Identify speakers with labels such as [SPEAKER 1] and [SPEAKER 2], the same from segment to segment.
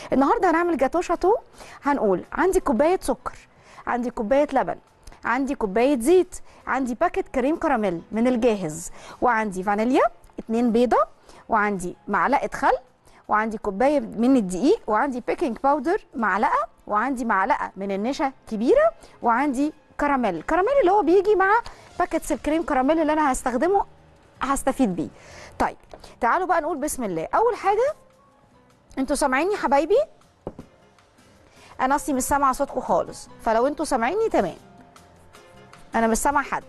[SPEAKER 1] النهارده هنعمل جاتو شاتو. هنقول عندي كوبايه سكر، عندي كوبايه لبن، عندي كوبايه زيت، عندي باكيت كريم كراميل من الجاهز، وعندي فانيليا، 2 بيضه، وعندي معلقه خل، وعندي كوبايه من الدقيق، وعندي بيكنج باودر معلقه، وعندي معلقه من النشا كبيره، وعندي كراميل. كراميل اللي هو بيجي مع باكيتس الكريم كراميل اللي انا هستفيد بيه. طيب تعالوا بقى نقول بسم الله. اول حاجه، انتوا سامعيني يا حبايبي؟ انا اصلي مش سامعه صوتكم خالص، فلو انتوا سامعيني تمام. انا مش سامعه حد.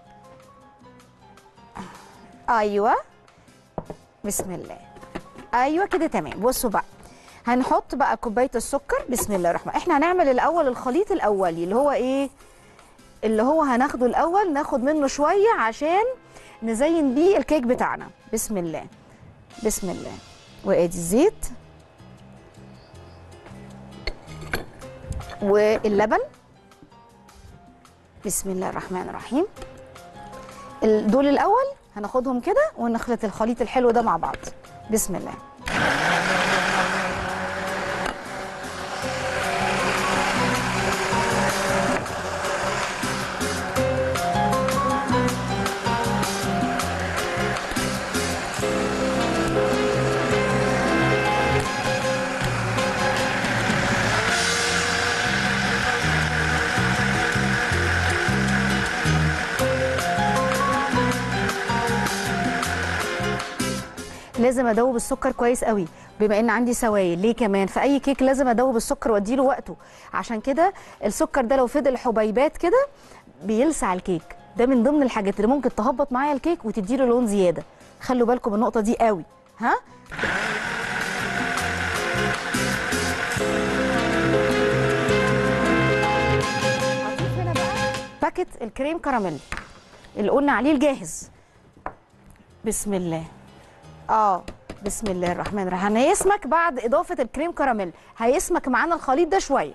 [SPEAKER 1] ايوه بسم الله. ايوه كده تمام. بصوا بقى، هنحط بقى كوبايه السكر. بسم الله الرحمن. احنا هنعمل الاول الخليط الاولي اللي هو ايه؟ اللي هو هناخده الاول، ناخد منه شويه عشان نزين بيه الكيك بتاعنا. بسم الله بسم الله. وادي الزيت واللبن. بسم الله الرحمن الرحيم. دول الاول هناخدهم كده ونخلط الخليط الحلو ده مع بعض. بسم الله. لازم ادوب السكر كويس قوي بما ان عندي سوائل. ليه كمان؟ في اي كيك لازم ادوب السكر واديله وقته. عشان كده السكر ده لو فضل حبيبات كده بيلسع الكيك. ده من ضمن الحاجات اللي ممكن تهبط معايا الكيك وتديله لون زياده. خلوا بالكم من النقطه دي قوي. ها؟ هضيف هنا بقى باكيت الكريم كراميل اللي قلنا عليه الجاهز. بسم الله. بسم الله الرحمن الرحيم. هيسمك بعد اضافه الكريم كراميل، هيسمك معانا الخليط ده شويه.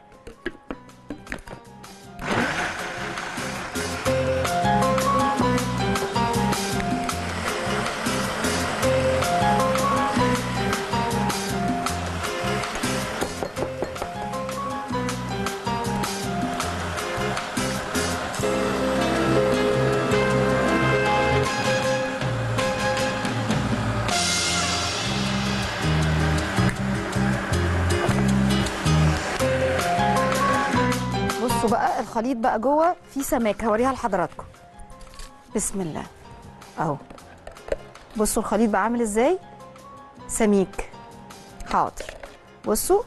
[SPEAKER 1] بصوا بقى الخليط بقى جوه فيه سماك، هوريها لحضراتكم. بسم الله اهو. بصوا الخليط بقى عامل ازاي؟ سميك. حاضر. بصوا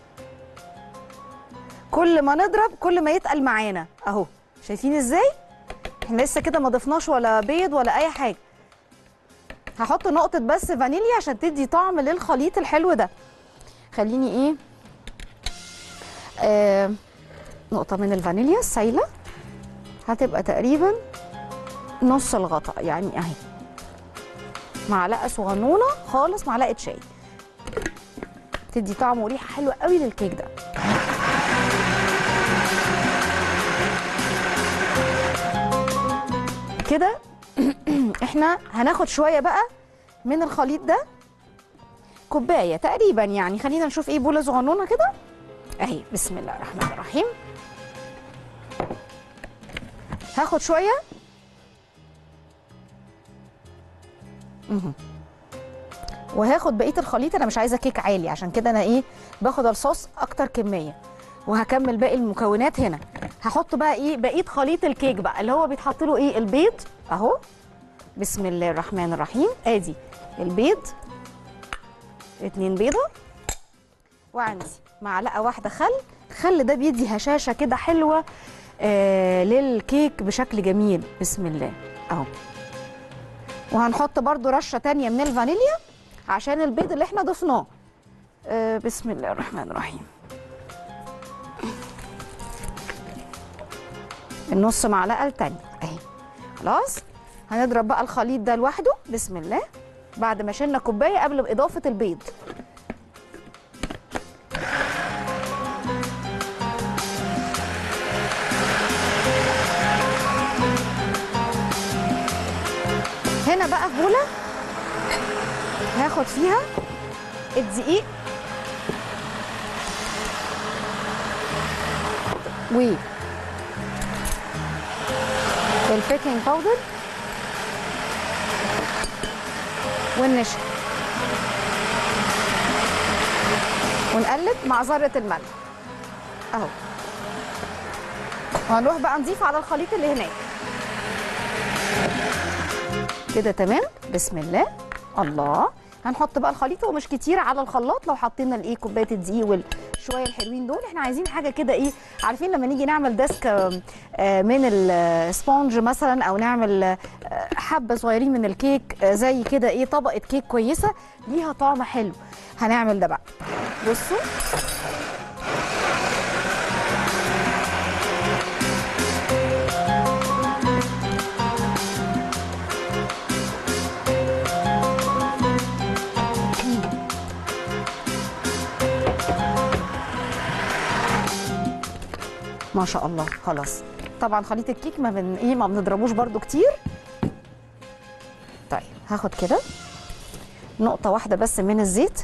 [SPEAKER 1] كل ما نضرب كل ما يتقل معانا اهو. شايفين ازاي؟ احنا لسه كده ما ضفناش ولا بيض ولا اي حاجه. هحط نقطه بس فانيليا عشان تدي طعم للخليط الحلو ده. خليني نقطة من الفانيليا السايلة، هتبقى تقريبا نص الغطا يعني اهي. معلقة صغنونة خالص، معلقة شاي، تدي طعم وريحة حلوة قوي للكيك ده. كده احنا هناخد شوية بقى من الخليط ده، كوباية تقريبا يعني. خلينا نشوف ايه، بولة صغنونة كده اهي. بسم الله الرحمن الرحيم. هاخد شويه وهاخد بقيه الخليط. انا مش عايزه كيك عالي، عشان كده انا باخد الصوص اكتر كميه، وهكمل باقي المكونات هنا. هحط بقى بقيه خليط الكيك بقى اللي هو بيتحط له البيض اهو. بسم الله الرحمن الرحيم. ادي البيض، 2 بيضه، وعندي معلقه واحده خل. الخل ده بيدي هشاشه كده حلوه للكيك بشكل جميل. بسم الله اهو. وهنحط برضو رشه تانية من الفانيليا عشان البيض اللي احنا ضفناه. بسم الله الرحمن الرحيم. النص معلقه التانية اهي. خلاص هنضرب بقى الخليط ده لوحده. بسم الله. بعد ما شلنا كوبايه قبل باضافه البيض. هنا بقى في بوله هاخد فيها الدقيق والبيكنج باودر والنشا، ونقلب مع ذره الملح اهو. وهنروح بقى نضيف على الخليط اللي هناك كده. تمام، بسم الله. الله، هنحط بقى الخليط، هو مش كتير على الخلاط لو حطينا الايه كوبايه الدقيق والشويه الحلوين دول. احنا عايزين حاجه كده ايه، عارفين لما نيجي نعمل ديسك من السبونج مثلا، او نعمل حبه صغيرين من الكيك زي كده ايه، طبقه كيك كويسه ليها طعم حلو. هنعمل ده بقى، بصوا ما شاء الله. خلاص، طبعا خليط الكيك ما بنضربوش برده كتير. طيب هاخد كده نقطه واحده بس من الزيت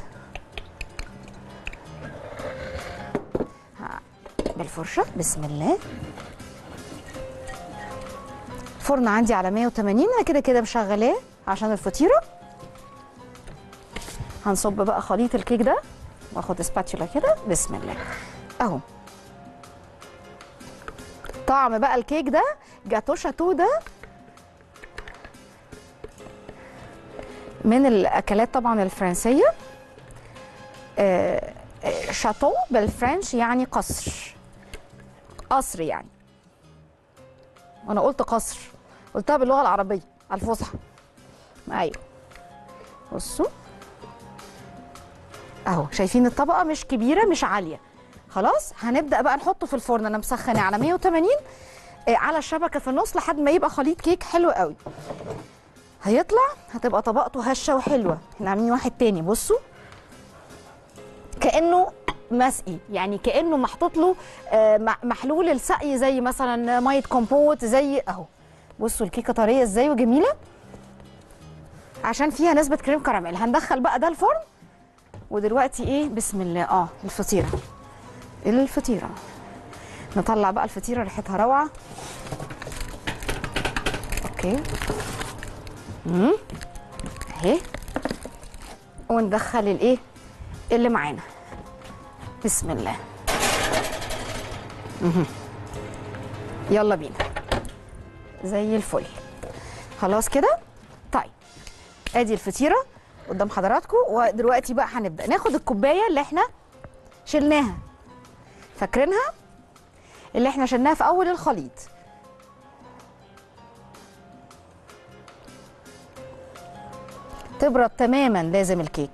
[SPEAKER 1] بالفرشه، بسم الله. الفرن عندي على 180، انا كده كده مشغلاه عشان الفطيره. هنصب بقى خليط الكيك ده، واخد سباتشولا كده، بسم الله اهو. طعم بقى الكيك ده، جاتو شاتو ده من الاكلات طبعا الفرنسيه. شاتو بالفرنش يعني قصر، قصر يعني. وانا قلت قصر، قلتها باللغه العربيه الفصحى. ايوه، بصوا اهو، شايفين الطبقه مش كبيره مش عاليه. خلاص، هنبدا بقى نحطه في الفرن. انا مسخناه على 180 على الشبكه في النص لحد ما يبقى خليط كيك حلو قوي. هيطلع هتبقى طبقته هشه وحلوه. احنا عاملين واحد تاني، بصوا كانه مسقي، يعني كانه محطوط له محلول السقي، زي مثلا ميه كومبوت، زي اهو. بصوا الكيكه طريه ازاي وجميله عشان فيها نسبه كريم كراميل. هندخل بقى ده الفرن. ودلوقتي ايه، بسم الله، الفطيره نطلع بقى الفطيره، ريحتها روعه. اوكي اهي، وندخل الايه اللي معانا، بسم الله. يلا بينا، زي الفل. خلاص كده. طيب ادي الفطيره قدام حضراتكم. ودلوقتي بقى هنبدا ناخد الكوبايه اللي احنا شلناها، فاكرينها اللي احنا شلناها في اول الخليط. تبرد تماما لازم الكيك.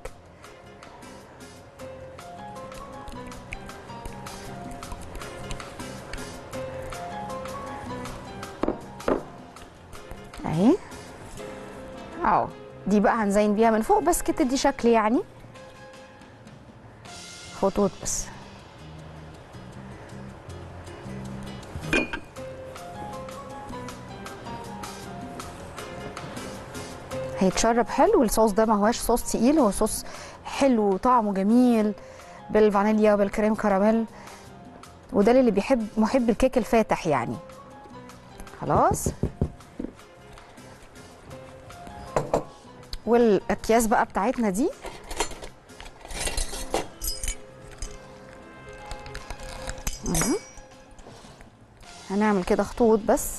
[SPEAKER 1] اهي اهو، دي بقى هنزين بيها من فوق بس كده، تدي شكل يعني خطوط بس. هيتشرب حلو. الصوص ده ما هواش صوص تقيل، هو صوص حلو وطعمه جميل بالفانيليا وبالكريم كراميل، وده اللي بيحب محب الكيك الفاتح يعني. خلاص، والاكياس بقى بتاعتنا دي هنعمل كده خطوط بس.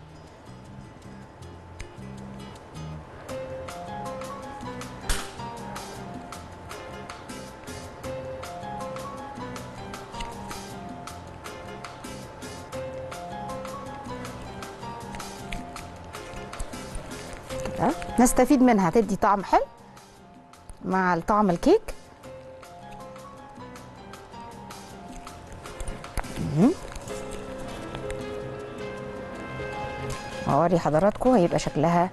[SPEAKER 1] نستفيد منها، تدي طعم حلو مع طعم الكيك. اوري حضراتكم هيبقى شكلها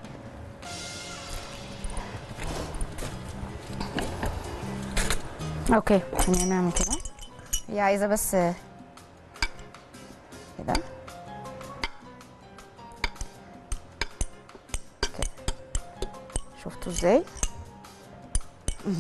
[SPEAKER 1] اوكي. خلينا نعمل كده، هي عايزه بس كده كده. شفتوا ازاي؟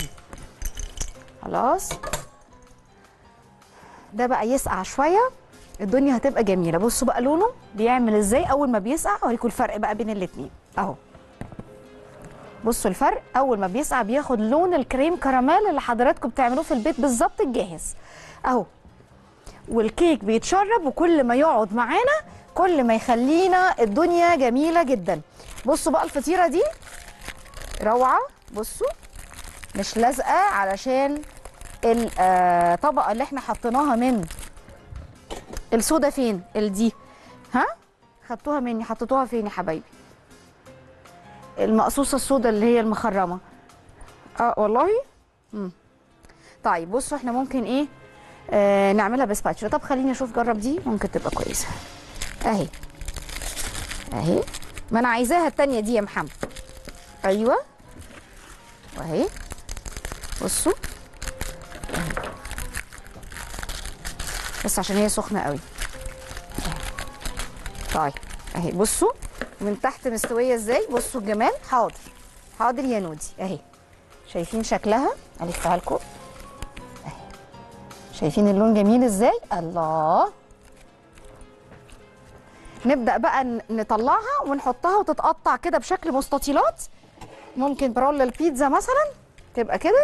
[SPEAKER 1] خلاص، ده بقى يسقع شويه الدنيا هتبقى جميله. بصوا بقى لونه بيعمل ازاي اول ما بيسقع. اوريكم الفرق بقى بين الاتنين اهو. بصوا الفرق، اول ما بيسقع بياخد لون الكريم كراميل اللي حضراتكم بتعملوه في البيت بالظبط الجاهز اهو. والكيك بيتشرب، وكل ما يقعد معانا كل ما يخلينا الدنيا جميله جدا. بصوا بقى الفطيره دي روعه. بصوا مش لازقه علشان الطبقه اللي احنا حطيناها من الصودا. فين دي؟ ها خدتوها مني، حطيتوها فين يا حبايبي؟ المقصوصه الصودا اللي هي المخرمه. والله. طيب بصوا احنا ممكن ايه نعملها بسباتشولا. طب خليني اشوف، جرب دي ممكن تبقى كويسه اهي. اهي ما انا عايزاها التانيه دي يا محمد. ايوه واهي بصوا أهي. بس عشان هي سخنه قوي. طيب اهي بصوا من تحت مستويه ازاي. بصوا الجمال. حاضر حاضر يا نودي. اهي شايفين شكلها؟ الفها لكم اهي. شايفين اللون جميل ازاي؟ الله. نبدا بقى نطلعها ونحطها وتتقطع كده بشكل مستطيلات. ممكن برول البيتزا مثلا تبقى كده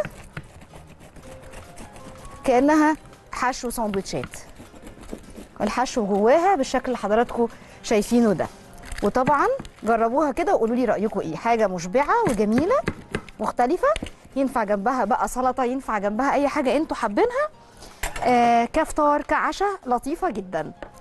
[SPEAKER 1] كانها حشو ساندوتشات، الحشو جواها بالشكل اللي حضراتكم شايفينه ده. وطبعا جربوها كده وقولوا لي رايكم ايه. حاجه مشبعه وجميله مختلفه، ينفع جنبها بقى سلطه، ينفع جنبها اي حاجه انتوا حابينها، كفطار كعشاء، لطيفه جدا.